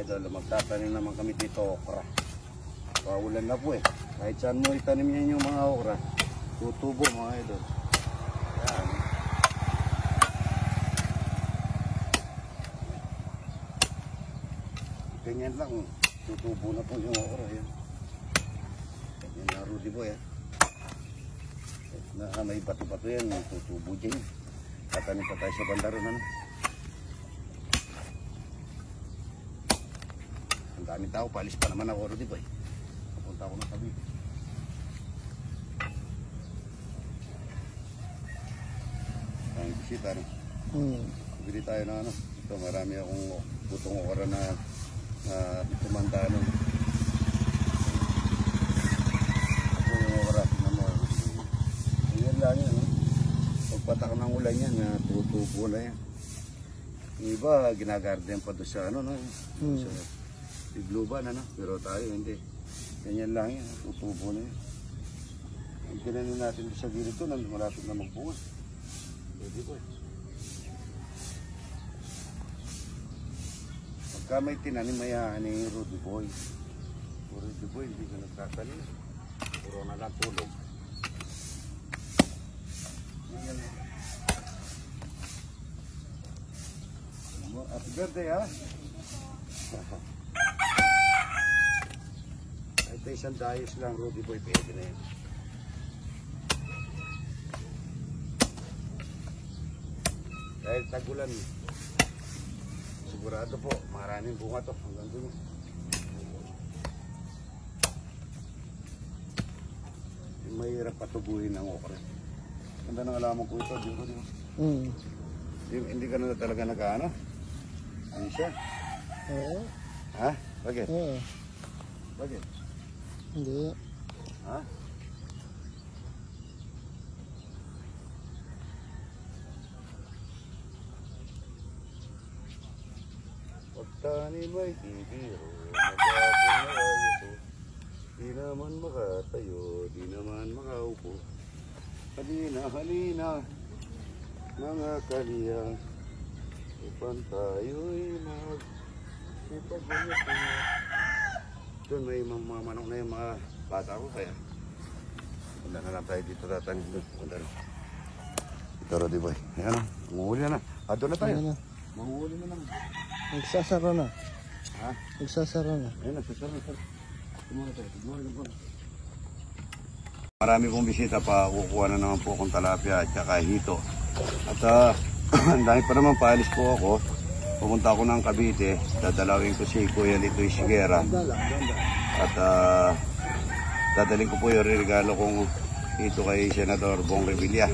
idol, magtatanim naman kami dito okra. Paulan na po eh. Kahit saan mo itanim yan yung mga okra, tutubo mga idol. Yan. Ganyan lang, tutubo na po yung okra. Yan. Yan na Rudy Boy eh. Na may bato-bato yan, tutubo dyan. Tatanim pa tayo sa banda ron ano. Ang daming tao, paalis pa naman ako Rudy Boy. Papunta ako ng Cavite. Ang bisita rin. Bili tayo na ano. Ito marami akong butong okra na tumanda ano. Ito yung okra. Ganyan lang yan. Pagpatak ng ulan yan, tutubo na yan. Yung iba, ginagarden pa doon sa ano. Sa igluban ano. Pero tayo hindi. Ganyan lang yan, tutubo na yan. Ang tinanin natin sa gilid ito, malapit na magbuwan. Pwede po eh. Pagka may tinanim, mayaan yung Rudy Boy. Rudy Boy, hindi ka nagkakalim. Puro na lang tulog. Ganyan. Happy birthday ha? Kahit isang dayos lang, Rudy Boy, pwede na yan. Dahil tagulan, sigurado po, maraming bunga to hanggang dun. Mahirap patubuhin ang okra. Ganda ng alaman ko ito, di ba? Hindi ka na talaga nag-ano? Ano siya? Oo. Ha? Bakit? Oo. Bakit? Hindi. Ha? Pagtanim ay bibiro, magkakalayo ito. Di naman makatayo, di naman makaupo. Halina, halina, mga kaliya. Upan tayo'y mag-ipagbunyot na. Doon may mga manok na yung mga bata ko kaya. Punta na lang tayo dito tatanim doon. Punta na. Ito Rudy Boy. Ayan o, manguhuli na. Doon na tayo. Manguhuli na naman. Nagsasara na. Ha? Nagsasara na. Ayan, nagsasara na. Tumulong tayo. Tumulong po. Marami pong bisita pa. Kukuha na naman po akong talapia at saka hito. At ang dami pa naman paalis po ako. Pupunta ako ng Cavite. Dadalawin ko si Kuya Litoy Sigera. At dadaling ko po yung regalo kong hito kay Senador Bong Revilla.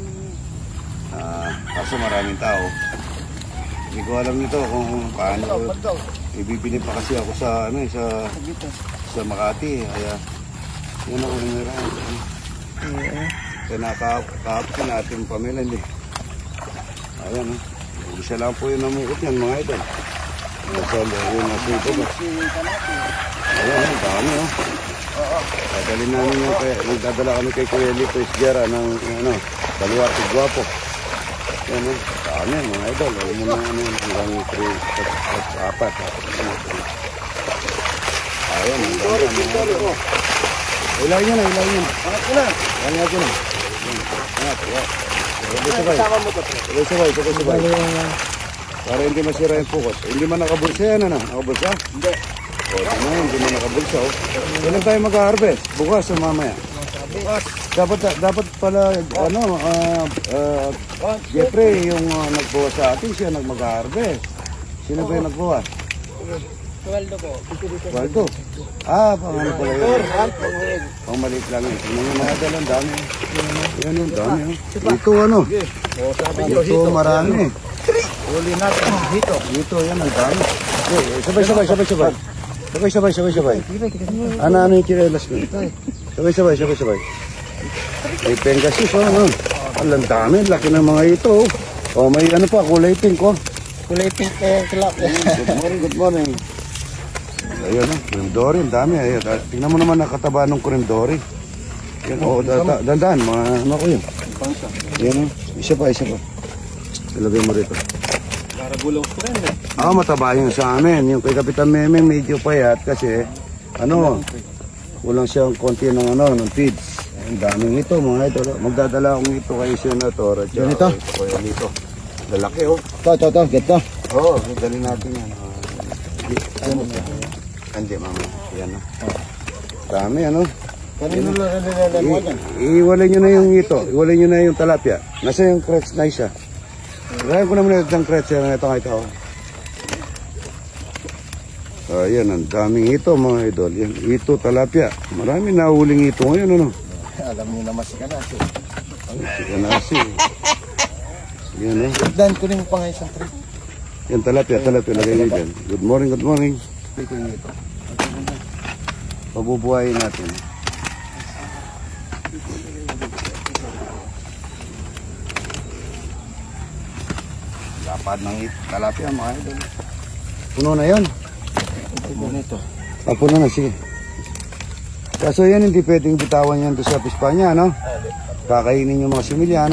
Kaso maraming tao. Hindi ko alam nito kung paano. Ibibili pa kasi ako sa ano sa Makati. Kaya yun ako nangyaran. Kaya nakakapin natin pamilya. Ayan isa lang po yung namukot yan mga idol. Yung nasito ba? Ayan dami dadalhin namin yung nagdadala kami kay Kuya Lito Isgera ng Baluarte Guapo. Yan dami mga idol. Huwag mo na hanggang 3 4. Ayan ilayin nyo na. Angat ko na. Sabay. Para hindi masira yung focus. Hindi man nakabulsa yan, ano? Nakabulsa? Hindi. Hindi man nakabulsa, oh. Kailan tayo mag-harvest? Bukas o mamaya? Bukas. Dapat pala, Jeffrey, yung nagbuwas sa atin, siya mag-harvest. Sino ba yung nagbuwas? Waldo po. Waldo? Pangano pala yun. Pang maliit lang yun. Yung mga dalang dami. Yan yung dami. Ito ano? Ito marami. Uli natin. Dito yan ang dami. Sabay. Ano yung chinelas ko? Sabay. May pengasis ano? Alang dami. Laki ng mga ito. May ano pa, kulay pink ko. Kulay pink kilap. Good morning. Ayun cream dory, ang dami. Ayun, tingnan mo naman nakataba ng cream dory. Yan, dandan, mga ano ko yun. Yan, isa pa. Ilagay mo rito. Para gulong ko rin eh. Mataba yung sa amin. Yung kay Kapitan Meme medyo payat kasi kulang siyang konti ng ng feeds. Ang daming ito mga ito. Magdadala akong ito kay Senator at Ganito? Kuya Lito. Lalaki Ito, get to. Dali natin yan. Hindi mama. Yan dami Kanino lang nilalagay mo yan? Iwalay nyo na yung ito. Iwalay nyo na yung talapia. Nasa yung crets na isa. Lagyan ko naman ito ng crets. Ito. Ayan, ang daming ito mga idol. Yan, ito talapia. Marami nahuling ito ngayon. Alam niyo naman si Kanasi. Si Kanasi. Yan Dan ko rin pa nga isang trip. Yan talapia. Lagay nyo dyan. Good morning. Ito yung ito. Pabubuhayin natin. Lapad ng talapia mga idol. Puno na yun. Ganito. Puno na, sige. Kaso yan hindi pwedeng bitawan yan doon sa Pispanya, Kakainin yung mga similya,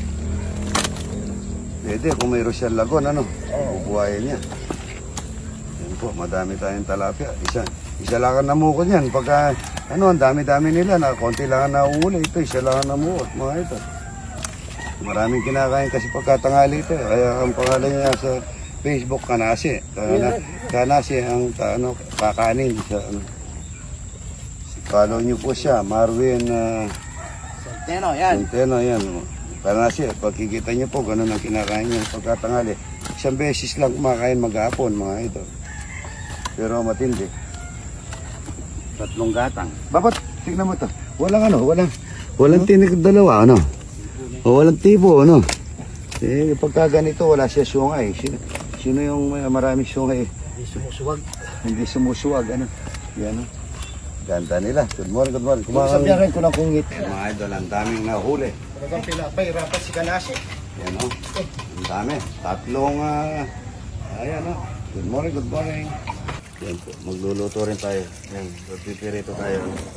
Pwede kung may Rosyal Lagon, bubuhayin niya. Yan po, madami tayong talapia. Isa lang ang namukot yan. Pagka, ang dami-dami nila, konti lang ang nauuli. Ito, isa lang ang namukot, mga ito. Maraming kinakain kasi pagkatangali ito. Kaya ang pangalan niya sa Facebook, Kanasi. Kanasi ang kakanin sa follow niyo po siya, Marvin Centeno, yan. Kanasi, pagkikita niyo po, ganun ang kinakain niya pagkatangali. Isang beses lang kumakain maghapon, mga ito. Pero matindi. 3 gatang. Babat, tignan mo ito. Walang tinig dalawa, O walang tipo, pagka ganito, wala siya sungay. Sino yung maraming sungay? Hindi sumusuwag, Yan, Ganda nila. Good morning. Sabihan rin ko ng kungit. Mga idol, ang daming nahuli. Talagang pinapay, rapat si Kanasi. Yan, Ang dami. 3, ayan, Good morning. Yan po. Magluluto rin tayo. Yan, pipirito tayo.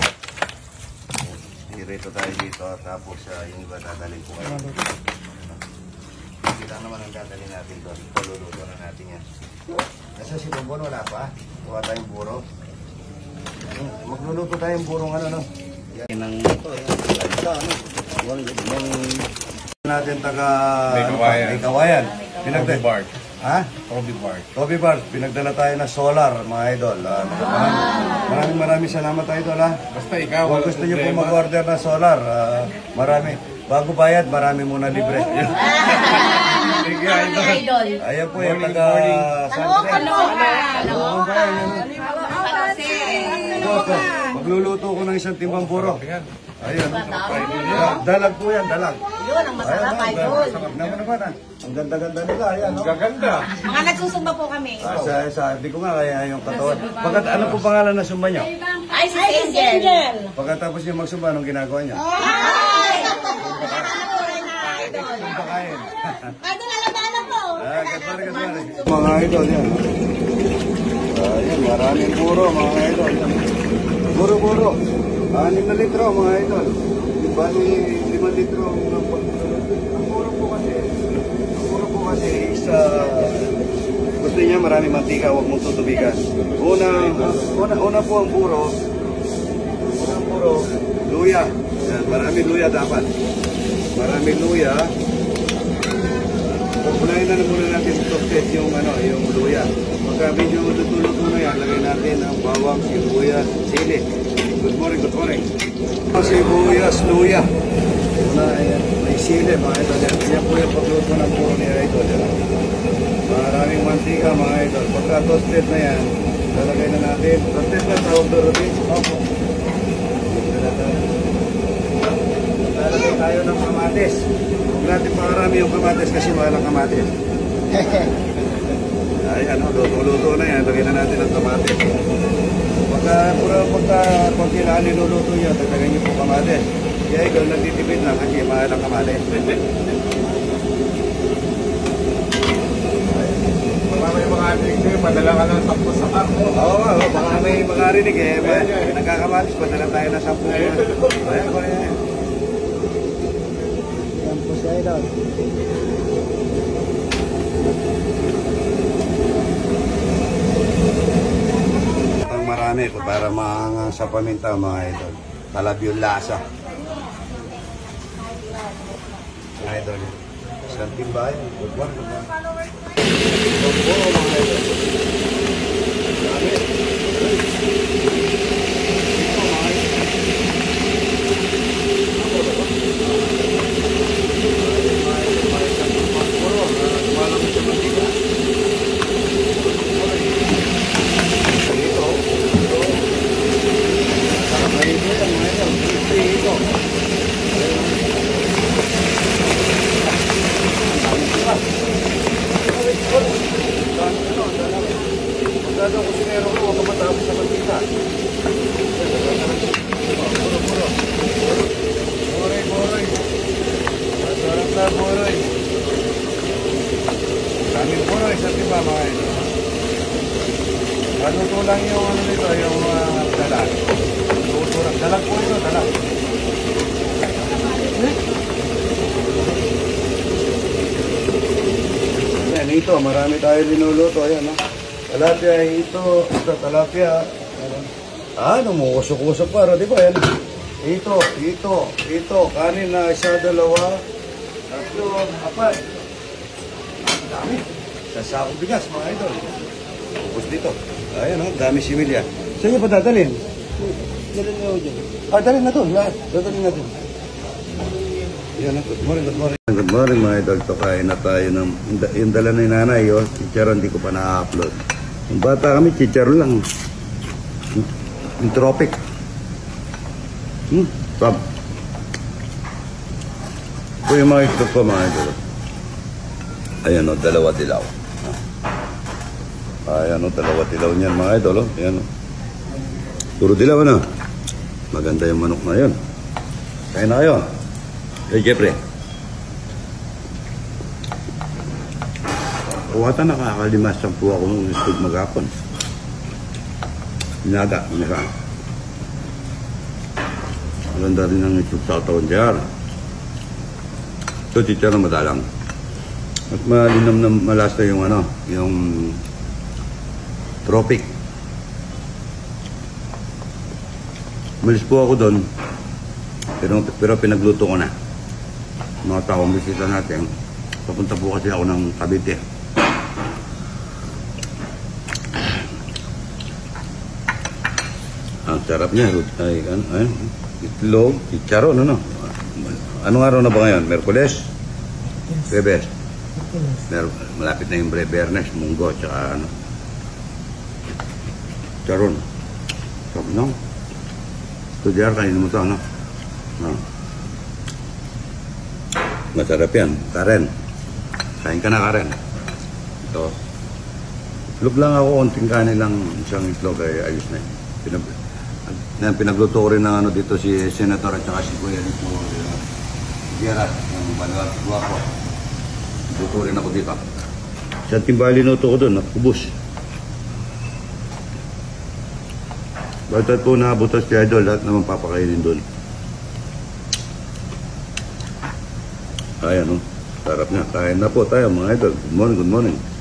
Pirito tayo dito, tapos yung iba dadalhin ko kayo. Kita naman ang dadalhin natin doon. Paluluto na natin yan. Nasa si Bongbon, wala pa. Kuha tayong buro. Magluluto tayong burong Yan ang ito. Natin taga Kawayan. Toby Bart. Ha? Toby Bart. Pinagdala tayo na solar, mga idol. Maraming salamat, idol. Basta ikaw. Kung gusto nyo po mag-order ng solar, bago bayad, marami muna libre. Thank you, idol. Ayan po yung taga magluluto ko ng isang timbang buro. Ayan. Dalag po yan, dalag. Yun, ang masarap, idol. Naman. Ang ganda-ganda nila. Ayan, Gaganda. Mga nagsusumba po kami. Sabi ko nga, kaya yung katawan. Ano po pangalan na sumba nyo? Ay, si Angel. Pagkatapos nyo magsumba, anong ginagawa nyo? Ay! Pakain. Idol, alam po. Mga idol yan. Ayan, maraming buro, mga idol. Buro-buro. 6 na litro, mga idol. Bali, 5 litro ang buro po kasi isa gusto niya marami mantika, huwag mong tutubigan. Una po ang buro. Luya. Yan, marami luya dapat. Marami luya. Unahin na muna natin toothpaste yung luya. Pagka medyo tutulog na yan, lagay natin ang bawang, sibuyas, sili. Good morning. Sibuyas, luya. May sili, mga idol. Yan po yung pagluto ng puro ni idol. Maraming mantika, mga idol. Pagka toasted na yan, lalagay na natin. Toasted na tawag doon, Rudy. Opo. Lalagay tayo ng kamatis. Huwag natin pakarami yung kamatis kasi walang kamatis. Ayan, luto na yan. Lagay na natin ang kamatis. Pagka kailangan niluluto nyo, tagdagan nyo po kamatis. Kaya ikaw nagtitipid lang kasi mahal ang kamatis. Baka may mga ating sa'yo, padala ka ng 10 sa ako. Oo nga, baka may makarinig nagkakamatis, padala tayo ng 10. Ayan po yan. Yan po si Idol. marami para maangang sa paminta mga idol. Talab yung lasa. Mga idol. Isang timbay. Good one. Masyado kusinero ko, huwag matapos sa mantika. Boray. Masarap na boray. Daming boray sa tiba mga ito. Maluto lang yung ano nito, yung dalag. Dalag po ito, dalag. Ayan, ito, marami tayo linuluto. Ayan, no? Talapia, ito, talapia. Numukusok-usok para, di ba? Ayan. Ito, kanin na isa, dalawa, tatlo, apat. Ang dami. Sa sakong bigas, mga idol. Focus dito. Ayan, no? Dami similya. Saan niyo pa dadalhin? Dalhin niyo dyan. Dalhin na doon, lahat. Dadalhin na doon. Yan, good morning. Good morning mga idol. To kain na tayo ng yung dala ni nanay. Chicharon, hindi ko pa na-upload. Yung bata kami, chicharon lang. Yung tropic. Sab. Ito yung mga ito ko mga idol. Ayan o, dalawa dilaw. Ayan o, dalawa dilaw niyan mga idol. Ayan o. Puro dilaw na. Maganda yung manok na yun. Kain na kayo. Hey, Jeffrey. Kuwata nakakalimasan po ako ng istog maghapon. Inaga, minaka. Maganda rin ang istog sa taon dyan. Ito, teacher na madalang. At malinam na malasa yung ano, yung tropic. Malis po ako doon. Pero pinagluto ko na. Mga taong bisita natin. Papunta po kasi ako ng Cavite. Ang sarap niya. Itlog, chicharon, ano? Anong araw na ba ngayon? Merkules? Bebes? Malapit na yung Bernes, Munggo, tsaka ano? Chicharon. Sarap, no? Ito diyan, kainin mo ito, ano? Masarap yan. Karen. Kain ka na, Karen. Ito. Itlog lang ako. Unting kanin lang. Isang itlog ay ayos na yun. Pinagluto ko rin ng ano dito si Senator at saka si Kuya Lito. Gerard. Yung Banuat Guapo. Luto rin ako dito. Sa timbali nuto ko doon. Nakubos. Batat po nakabutas si Idol. Lahat naman papakainin doon. Ayan o. Sarap na. Kain na po tayo mga idol. Good morning, good morning.